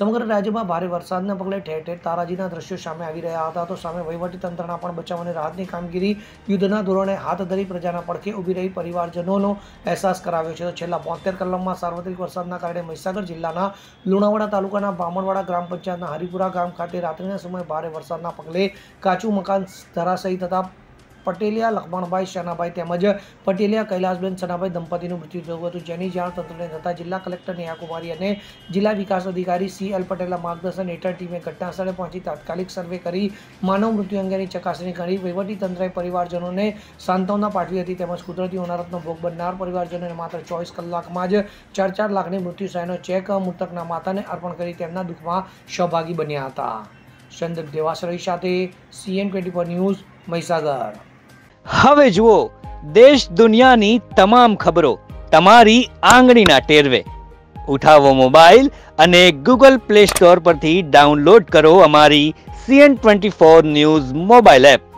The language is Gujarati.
સમગ્ર રાજ્યમાં ભારે વરસાદને પગલે ઠેર ઠેર તારાજીના દ્રશ્યો સામે આવી રહ્યા હતા. તો સામે વહીવટીતંત્રના પણ બચાવ અને રાહતની કામગીરી યુદ્ધના ધોરણે હાથ ધરી પ્રજાના પડખે ઊભી રહી પરિવારજનોનો અહેસાસ કરાવ્યો છે. તો છેલ્લા 72 કલાકમાં સાર્વત્રિક વરસાદના કારણે મહીસાગર જિલ્લાના લુણાવાડા તાલુકાના બામણવાડા ગ્રામ પંચાયતના હરિપુરા ગામ ખાતે રાત્રિના સમયે ભારે વરસાદના પગલે કાચું મકાન ધરાશયી થતા પટેલિયા લખમણભાઈ શનાભાઈ તેમજ પટેલિયા કૈલાસબેન શનાભાઈ દંપતીનું મૃત્યુ થયું હતું, જેની જાણ તંત્રને થતાં જિલ્લા કલેક્ટર નેહાકુમારી અને જિલ્લા વિકાસ અધિકારી CL પટેલના માર્ગદર્શન હેઠળ ટીમે ઘટનાસ્થળે પહોંચી તાત્કાલિક સર્વે કરી માનવ મૃત્યુ અંગેની ચકાસણી કરી વહીવટીતંત્રએ પરિવારજનોને સાંત્વના પાઠવી હતી. તેમજ કુદરતી હોનારતનો ભોગ બનનાર પરિવારજનોને માત્ર 24 કલાકમાં જ 4 લાખની મૃત્યુ સહાયનો ચેક મૃતકના માતાને અર્પણ કરી તેમના દુઃખમાં સહભાગી બન્યા હતા. સંદીપ દેવાસરી સાથે CN24 ન્યૂઝ મહીસાગર. હવે જુઓ દેશ દુનિયાની તમામ ખબરો તમારી આંગળીના ટેરવે. ઉઠાવો મોબાઈલ અને Google Play Store પરથી ડાઉનલોડ કરો અમારી CN24 ન્યૂઝ મોબાઈલ એપ.